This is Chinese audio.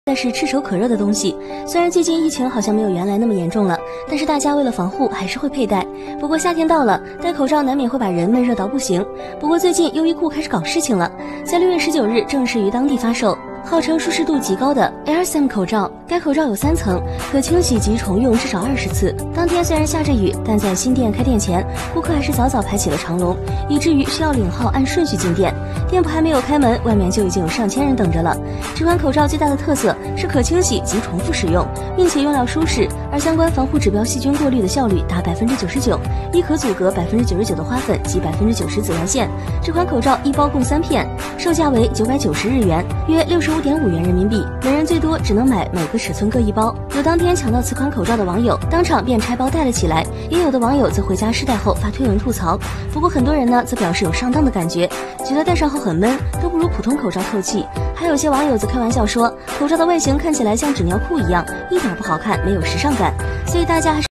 但是炙手可热的东西，虽然最近疫情好像没有原来那么严重了，但是大家为了防护还是会佩戴。不过夏天到了，戴口罩难免会把人闷热到不行。不过最近优衣库开始搞事情了，在6月19日正式于当地发售。号称舒适度极高的 AirSam 口罩，该口罩有3层，可清洗及重用至少20次。当天虽然下着雨，但在新店开店前，顾客还是早早排起了长龙，以至于需要领号按顺序进店。店铺还没有开门，外面就已经有上千人等着了。这款口罩最大的特色是可清洗及重复使用，并且用料舒适，而相关防护指标细菌过滤的效率达99%，亦可阻隔99%的花粉及90%紫外线。这款口罩一包共3片，售价为990日元，约65.5元人民币，每人最多只能买每个尺寸各1包。有当天抢到此款口罩的网友，当场便拆包戴了起来，也有的网友则回家试戴后发推文吐槽。不过很多人呢则表示有上当的感觉，觉得戴上后很闷，都不如普通口罩透气。还有些网友则开玩笑说，口罩的外形看起来像纸尿裤一样，一点不好看，没有时尚感。所以大家还是